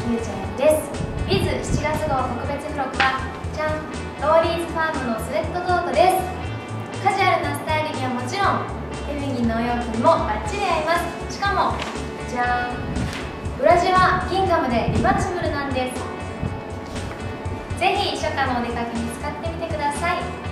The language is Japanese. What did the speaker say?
ゆうちゃんです。ビズ7月号特別付録はじゃん、ローリーズファームのスウェットトートです。カジュアルなスタイルにはもちろんフェミニンのお洋服にもバッチリ合います。しかもじゃん、裏地はギンガムでリバーシブルなんです。ぜひ初夏のお出かけに使ってみてください。